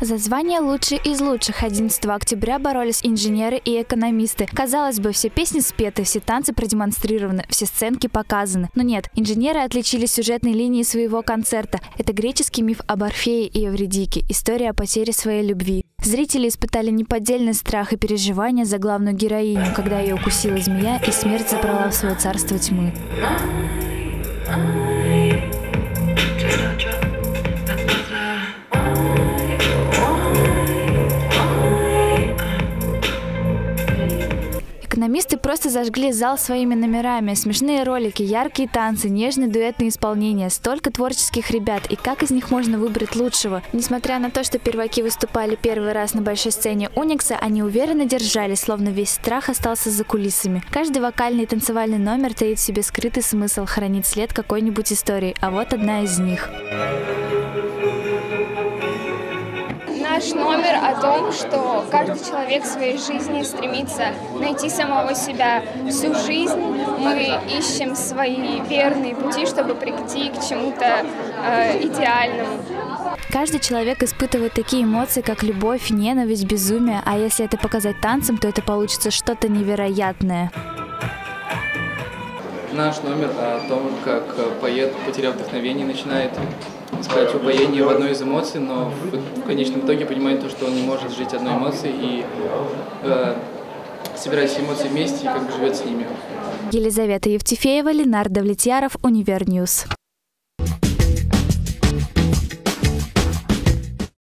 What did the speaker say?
За звание «Лучший из лучших» 11 октября боролись инженеры и экономисты. Казалось бы, все песни спеты, все танцы продемонстрированы, все сценки показаны. Но нет, инженеры отличились сюжетной линией своего концерта. Это греческий миф об Орфее и Эвридике, история о потере своей любви. Зрители испытали неподдельный страх и переживания за главную героиню, когда ее укусила змея и смерть забрала в свое царство тьмы. Экономисты просто зажгли зал своими номерами. Смешные ролики, яркие танцы, нежные дуэтные исполнения. Столько творческих ребят. И как из них можно выбрать лучшего? Несмотря на то, что перваки выступали первый раз на большой сцене Уникса, они уверенно держались, словно весь страх остался за кулисами. Каждый вокальный и танцевальный номер таит в себе скрытый смысл, хранит след какой-нибудь истории. А вот одна из них. Наш номер о том, что каждый человек в своей жизни стремится найти самого себя. Всю жизнь мы ищем свои верные пути, чтобы прийти к чему-то идеальному. Каждый человек испытывает такие эмоции, как любовь, ненависть, безумие. А если это показать танцем, то это получится что-то невероятное. Наш номер о том, как поэт, потеряв вдохновение, начинает искать упоение в одной из эмоций, но в конечном итоге понимает то, что он не может жить одной эмоцией и собирает все эмоции вместе и как бы живет с ними. Елизавета Евтефеева, Ленардо Влетьяров, Универньюз.